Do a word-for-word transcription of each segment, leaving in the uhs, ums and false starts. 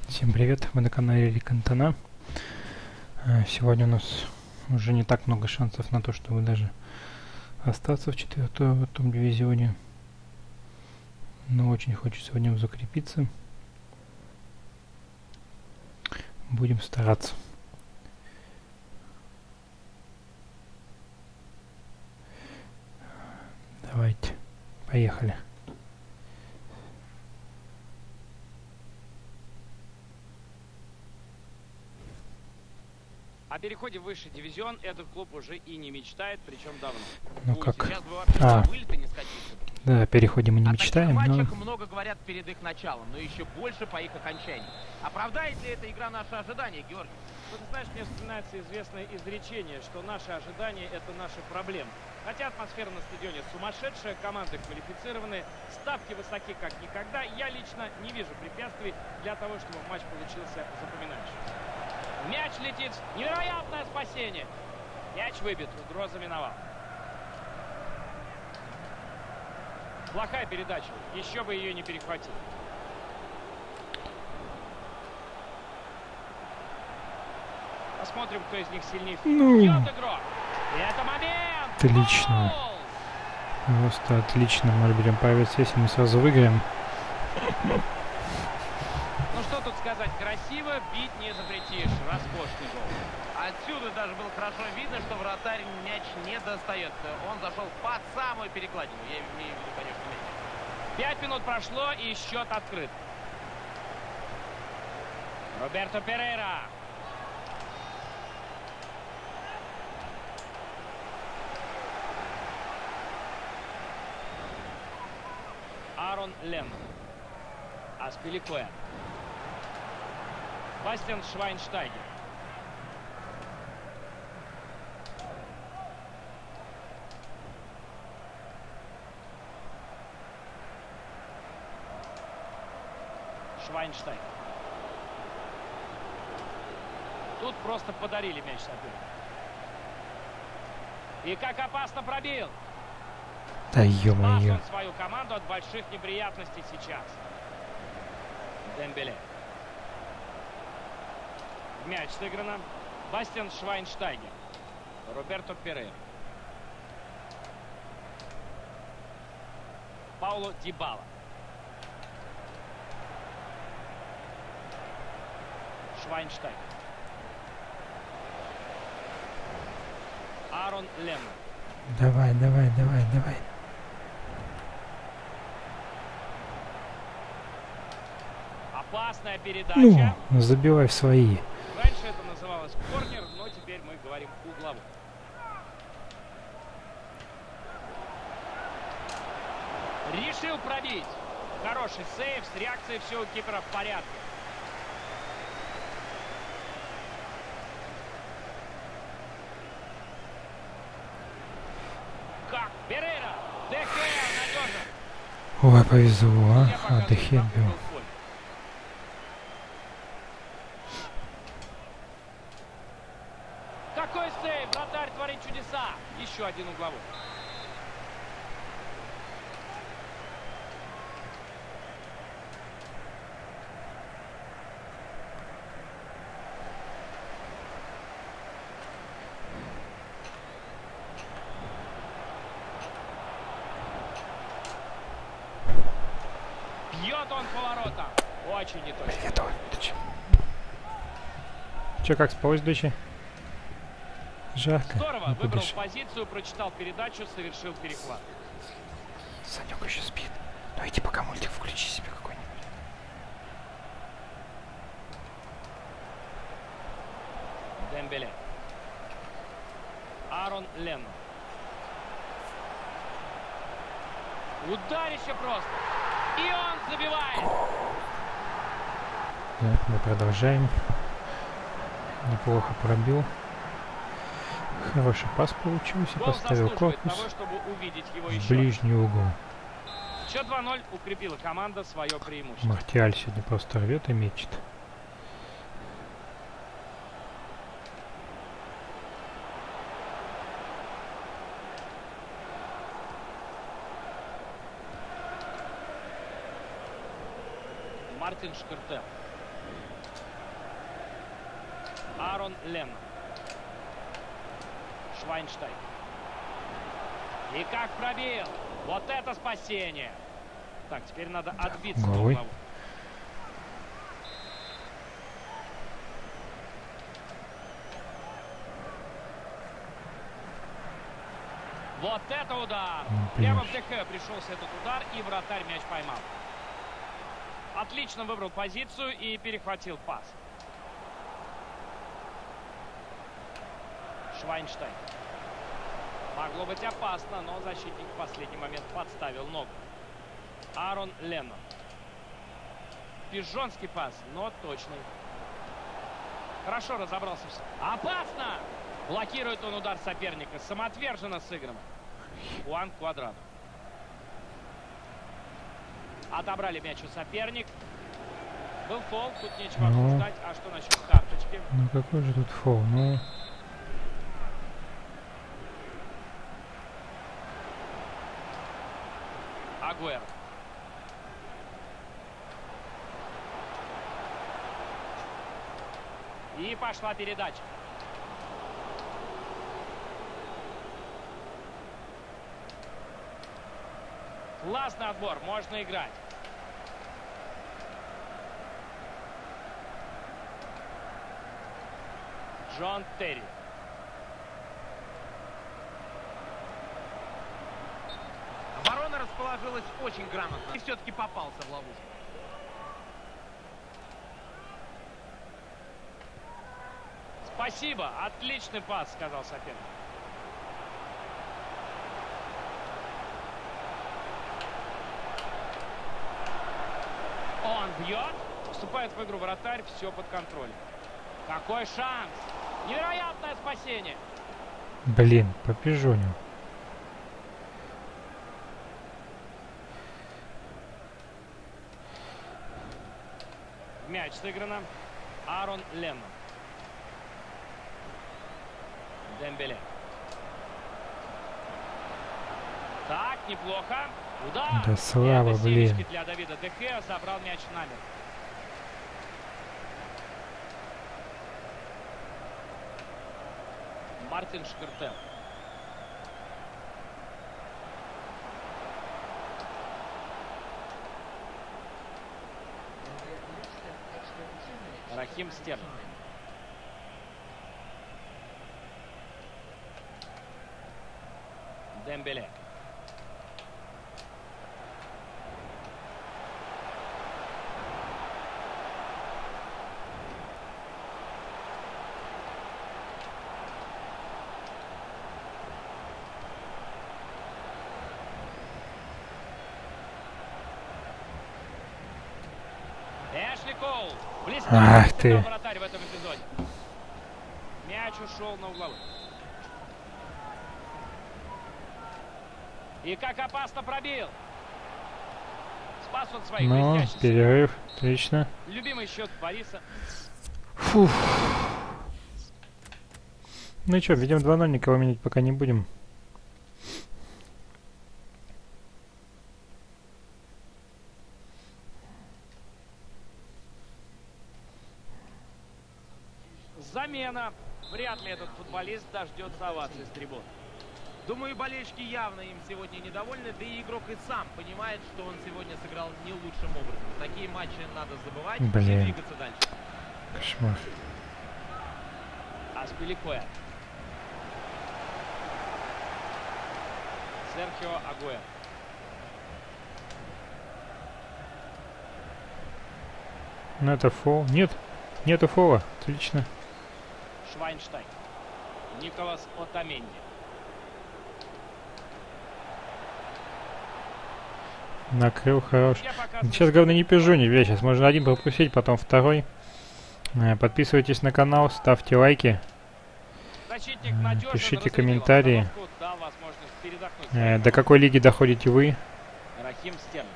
Всем привет, вы на канале Рикантона. Сегодня у нас уже не так много шансов на то, чтобы даже остаться в четвертом дивизионе. Но очень хочется в нем закрепиться. Будем стараться. Давайте, поехали. О переходе в высший дивизион этот клуб уже и не мечтает, причем давно. Ну Ой, как? сейчас бы вообще А, вылеты не скатиться. да, о переходе мы не О мечтаем, таких но... матчах много говорят перед их началом, но еще больше по их окончании. Оправдает ли эта игра наши ожидания, Георгий? Ну, ты знаешь, мне вспоминается известное изречение, что наши ожидания — это наши проблемы. Хотя атмосфера на стадионе сумасшедшая, команды квалифицированы, ставки высоки как никогда, я лично не вижу препятствий для того, чтобы матч получился запоминающим. Мяч летит. Невероятное спасение. Мяч выбит. Угроза миновала. Плохая передача. Еще бы ее не перехватить. Посмотрим, кто из них сильнее. Ну, Бьет игрок. И это момент. отлично. Гол! Просто отлично. Может быть, он появится, если мы сразу выиграем. Ну что тут сказать, красиво, бить не запретишь. Роскошный гол. Отсюда даже было хорошо видно, что вратарь мяч не достает. Он зашел под самую перекладину. Я имею в виду, конечно, мяч. Пять минут прошло, и счет открыт. Роберто Перейра. Аарон Леннон. Аспиликуэт. Бастиан Швайнштайгер. Швайнштайгер. Тут просто подарили мяч сопернику. И как опасно пробил. Да Спас ё-моё. он свою команду от больших неприятностей сейчас. Дембеле. Мяч сыграно. Бастиан Швайнштайгер. Роберто Перейра. Пауло Дибала. Швайнштайгер. Аарон Леннон. Давай, давай, давай, давай. Опасная передача. Ну, забивай в свои. Раньше это называлось корнер, но теперь мы говорим угловой. Решил пробить. Хороший сейв, с реакцией все у кипера в порядке. Как? Перейра. Де Геа надежно. Ой, повезло, Я а? А, показываю, Де Геа там бил. угол поля. Какой сейв! Вратарь творит чудеса! Еще один угловой. Бьет он поворотом. Очень неточно. Привет, дочь. Че, как спалось, доча? Жарко. Здорово. Ну, Выбрал будешь. позицию, прочитал передачу, совершил перехват. Санек еще спит. Ну иди пока мультик включи себе какой-нибудь. Дембеле. Аарон Леннон. Ударище просто. И он забивает. Так, мы продолжаем. Неплохо пробил. Хороший пас получился. Гол Поставил заслуживает корпус того, чтобы увидеть его в еще. ближний угол. Счет два ноль укрепила команда свое преимущество. Мартиаль сегодня просто рвет и мечет. Мартин Шкартел. Аарон Леннон. Швайнштейн. И как пробил. Вот это спасение. Так, теперь надо отбиться. Головой. Вот это удар! Ну, Прямо в ДХ пришелся этот удар, и вратарь мяч поймал. Отлично выбрал позицию и перехватил пас. Швайнштейн. Могло быть опасно, но защитник в последний момент подставил ногу. Аарон Леннон. Пижонский пас, но точный. Хорошо разобрался. Опасно! Блокирует он удар соперника. Самоотверженно сыграно. Хуан Квадрадо. Отобрали мяч у соперник. Был фол, тут нечего ну, обсуждать. А что насчет карточки? Ну какой же тут фол? Ну... Агуэро. И пошла передача. Классный отбор, можно играть. Джон Терри. Оборона расположилась очень грамотно. И все-таки попался в ловушку. Спасибо, отличный пас, сказал соперник. Он бьет, вступает в игру вратарь, все под контролем. Какой шанс! Невероятное спасение! Блин, по пижоню. Мяч сыграно. Аарон Леннон. Дембеле. Так, неплохо. Удар. Да слава, Это блин. силишки для Давида Дехеа. Забрал мяч намер. Мартин Шкертел. Рахим Стерлинг. Дембеле. Эшли Коул. Ах ты. Вратарь в этом эпизоде. Мяч ушел на угловой. И как опасно пробил. Спас он своих. Ну, перерыв. Отлично. Любимый счет Бориса. Фух. Ну что, видимо, два ноль, никого менять пока не будем. Замена. Вряд ли этот футболист дождется овации с трибун. Думаю, болельщики явно им сегодня недовольны, да и игрок и сам понимает, что он сегодня сыграл не лучшим образом. Такие матчи надо забывать и двигаться дальше. Кошмар. Аспиликуэта. Серхио Агуэро. Ну это фол. Нет, нету фола. Отлично. Швайнштейн. Николас Отаменди. Накрыл хорош. Сейчас, главное, не пижони, бля. Сейчас можно один пропустить, потом второй. Подписывайтесь на канал, ставьте лайки. Пишите комментарии. До какой лиги доходите вы? Рахим Стерлинг.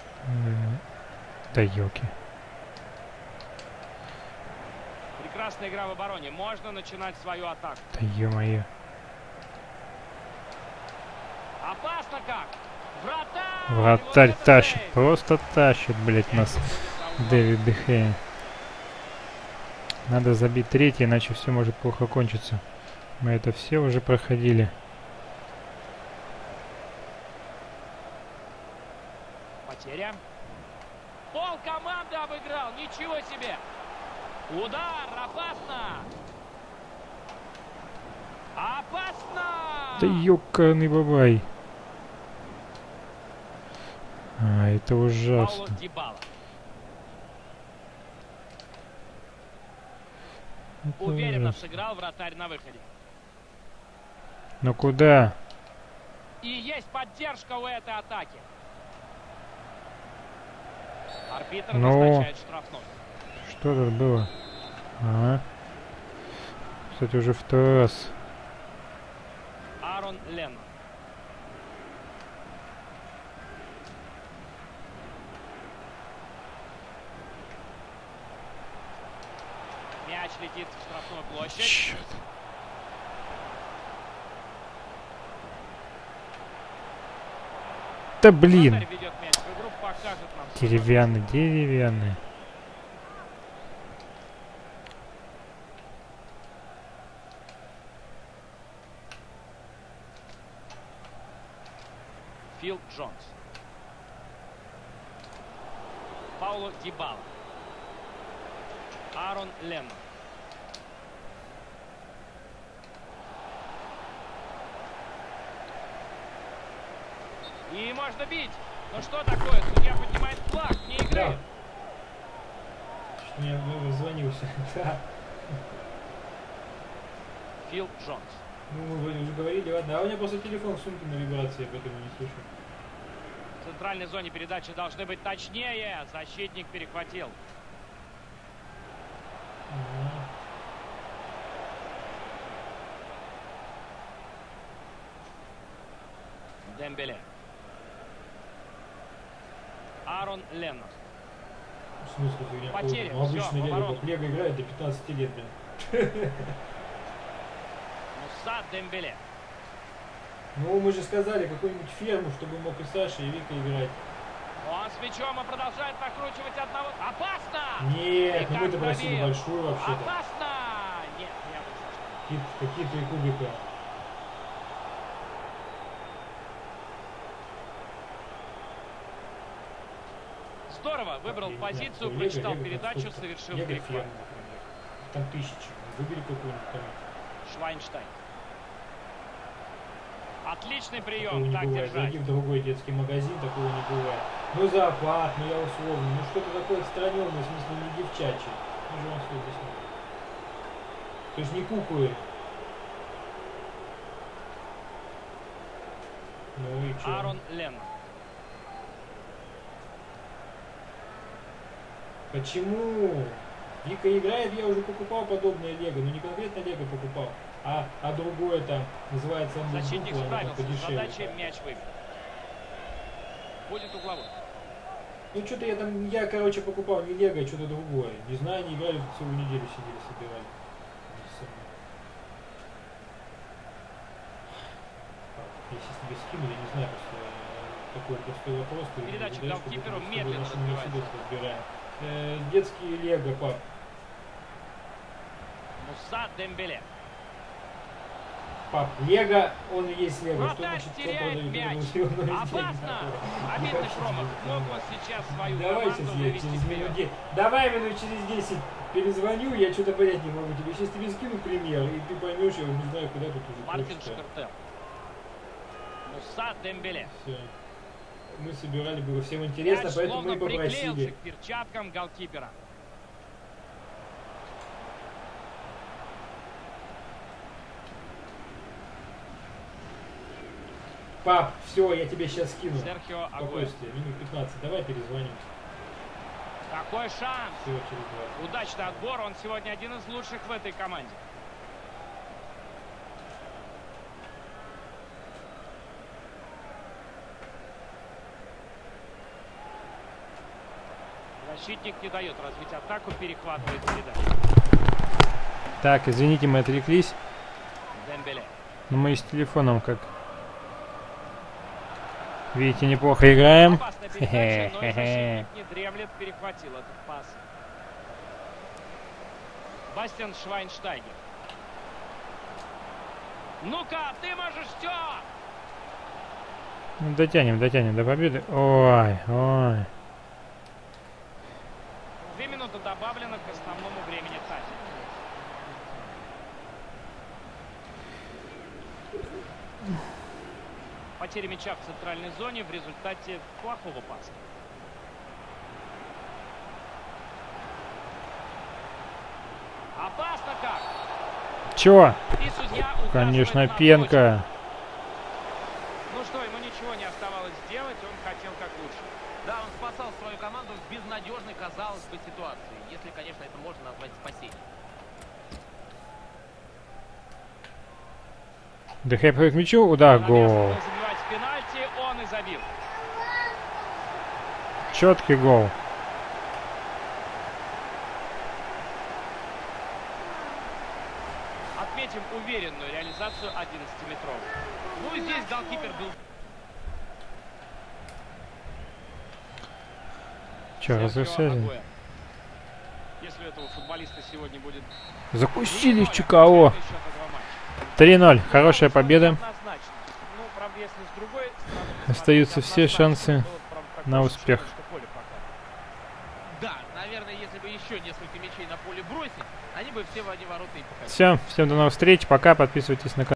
Да ёлки. Прекрасная игра в обороне. Можно начинать свою атаку. Да ё-моё. Опасно как! Вратарь! Вратарь Вот тащит. сейв! Просто тащит, блять, нас Дэвид Де Геа. Надо забить третий, иначе все может плохо кончиться. Мы это все уже проходили. Потеря. Пол команды обыграл. Ничего себе. Удар. Опасно. Опасно. Да ёкарный бабай. А, это ужасно. Пауло Дибала. Это Уверенно ужасно. сыграл вратарь на выходе. Ну куда? И есть поддержка у этой атаки. Арбитр Но... назначает штрафной. Что тут было? Ага. Кстати, уже второй раз. Аарон Леннон. Мяч летит в штрафную площадь. Черт. Да блин. Вратарь ведет мяч в игру, покажет нам. Деревянный, деревянный. Фил Джонс. Пауло Дибала. Аарон Леннон. И можно бить. Но что такое? Судья поднимает флаг. Не играет. Что я звонился. Фил Джонс. Ну, мы вроде уже говорили, ладно. А у меня просто телефон в сумке на вибрации, поэтому не слышу. В центральной зоне передачи должны быть точнее. Защитник перехватил. Дембеле. Аарон Леннон. В смысле, фигня? Потеря. Ну, Всё, обычно Лего, поворот. как Лего играет до пятнадцати лет, блин. Муса Дембеле. Ну, мы же сказали, какую-нибудь ферму, чтобы мог и Саша, и Вика играть. Он с мячом и продолжает накручивать одного. Опасно! Нет, И ну мы-то как просили пробил. большую вообще-то. Опасно! Нет, я бы Какие, какие три кубика. Здорово, выбрал Я не знаю, позицию, Лего, прочитал Лего, передачу, сколько? совершил Лего перехват. ферму, например. Там тысячи. Выбери какую-нибудь там. Швайнштайн. Отличный Такого прием, не так бывает. держать. Зайди в другой детский магазин, такого не бывает. Ну зоопарк, ну я условно. Ну что-то такое отстраненное, в смысле не девчачье. Ну же он все здесь нет. То есть не куклы. Ну и чё? Аарон Леннон. Почему? Вика играет, я уже покупал подобное Лего, но не конкретно Лего покупал, а, а другое там, называется оно Защитник Буква, оно там справился с подешевле. задачей, мяч выбил. Будет угловой. Ну что-то я там, я короче покупал не Лего, а что-то другое. Не знаю, не играли, тут целую неделю сидели, собирали. Если тебе скину, я не знаю, просто такой простой вопрос. Ты Передача задаешь, голкиперу чтобы медленно наши разбивается. Мерседес разбираем. Э, детские Лего, пап. Муса Дембеле. Пап, Лего, он и есть Лего. Что Вратарь значит, кто теряет продает? мяч. Это был всё равно Опасно! деньги. Обидный Не хочу промах. тебе Мог он помогать. сейчас свою Давай команду сейчас я вывести через минут вперед. десять. Давай минут через десять перезвоню, я что-то понять не могу тебе. Сейчас тебе скину пример, и ты поймешь, я не знаю, куда тут уже. Мартин точно. Шкартел. Муса Дембеле. Все. Мы собирали, было всем интересно, Мяч поэтому мы словно и приклеился попросили. к перчаткам голкипера. Пап, все, я тебе сейчас скину. Серхио Агуэро. Спокойствие, минут пятнадцать, давай перезвоним. Такой шанс. Все, через двадцать. Удачный отбор. Он сегодня один из лучших в этой команде. Защитник не дает развить атаку, перехватывает передачу. Так, извините, мы отвлеклись. Дембеле. Но мы с телефоном, как видите, неплохо играем. Опасная передача, но и защитник не дремлет, перехватил этот пас. Бастиан Швайнштайгер. Ну-ка, ты можешь все! Ну, дотянем, дотянем до победы. Ой, ой. Две минуты добавлено к основному времени тайма. Потеря мяча в центральной зоне в результате плохого паса. Опасно как! Чё? И судья Конечно, указывает на пенка. точку. Ну что, ему ничего не оставалось сделать, он хотел как лучше. Да, он спасал свою команду в безнадежной, казалось бы, ситуации. Если, конечно, это можно назвать спасением. Дехей к мячу, удар, гол. Забивать пенальти, он и забил. Четкий гол. Отметим уверенную реализацию одиннадцатиметровой. Ну и здесь голкипер был... Че, разрушили? Если у этого футболиста сегодня будет... Запустили в ЧКО. три ноль. Хорошая победа. Остаются все шансы на успех. Да, наверное, если бы еще несколько мячей на поле бросить, они бы все в одни ворота и походили. Все, всем до новых встреч. Пока. Подписывайтесь на канал.